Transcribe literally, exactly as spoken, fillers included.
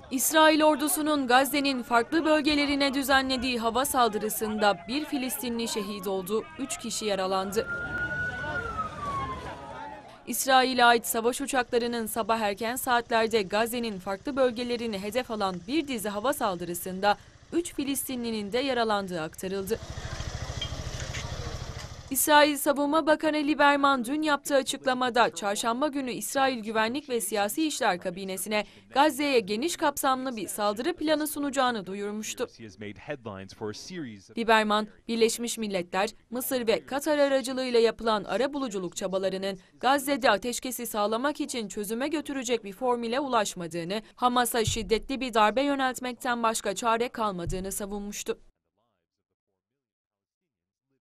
İsrail ordusunun Gazze'nin farklı bölgelerine düzenlediği hava saldırısında bir Filistinli şehit oldu, üç kişi yaralandı. İsrail'e ait savaş uçaklarının sabah erken saatlerde Gazze'nin farklı bölgelerini hedef alan bir dizi hava saldırısında üç Filistinlinin de yaralandığı aktarıldı. İsrail Savunma Bakanı Lieberman dün yaptığı açıklamada çarşamba günü İsrail Güvenlik ve Siyasi İşler Kabinesi'ne Gazze'ye geniş kapsamlı bir saldırı planı sunacağını duyurmuştu. Lieberman, Birleşmiş Milletler, Mısır ve Katar aracılığıyla yapılan arabuluculuk çabalarının Gazze'de ateşkesi sağlamak için çözüme götürecek bir formüle ulaşmadığını, Hamas'a şiddetli bir darbe yöneltmekten başka çare kalmadığını savunmuştu.